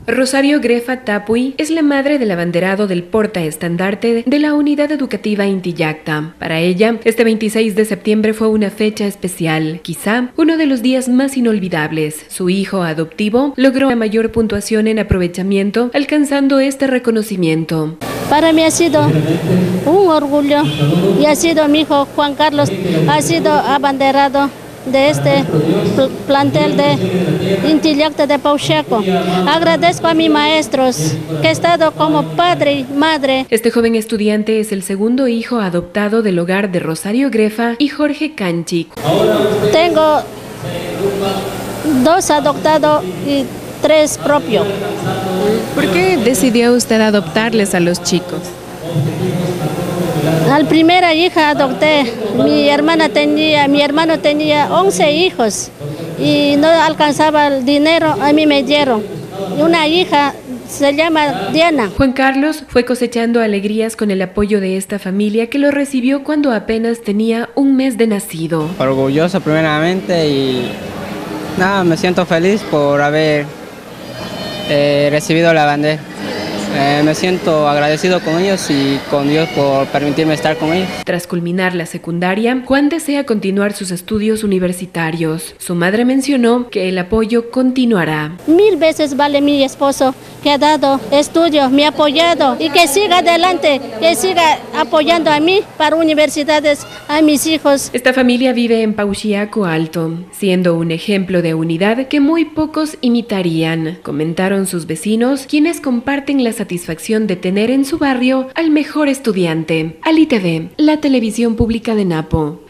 Rosario Grefa Tapui es la madre del abanderado del portaestandarte de la Unidad Educativa Intillacta. Para ella, este 26 de septiembre fue una fecha especial, quizá uno de los días más inolvidables. Su hijo adoptivo logró la mayor puntuación en aprovechamiento, alcanzando este reconocimiento. Para mí ha sido un orgullo y ha sido mi hijo Juan Carlos, ha sido abanderado de este plantel de Intillacta de Pauchaco. Agradezco a mis maestros que he estado como padre y madre. Este joven estudiante es el segundo hijo adoptado del hogar de Rosario Grefa y Jorge Canchic. Tengo 2 adoptados y 3 propios. ¿Por qué decidió usted adoptarles a los chicos? Al primera hija adopté, mi hermano tenía 11 hijos y no alcanzaba el dinero, a mí me dieron. Una hija se llama Diana. Juan Carlos fue cosechando alegrías con el apoyo de esta familia que lo recibió cuando apenas tenía un mes de nacido. Orgulloso primeramente y me siento feliz por haber recibido la bandera. Me siento agradecido con ellos y con Dios por permitirme estar con ellos. Tras culminar la secundaria, Juan desea continuar sus estudios universitarios. Su madre mencionó que el apoyo continuará. 1000 veces vale mi esposo que ha dado estudios, me ha apoyado y que siga adelante, que siga apoyando a mí para universidades, a mis hijos. Esta familia vive en Pauchiaco Alto, siendo un ejemplo de unidad que muy pocos imitarían, comentaron sus vecinos, quienes comparten la satisfacción de tener en su barrio al mejor estudiante. Ali TV, la televisión pública de Napo.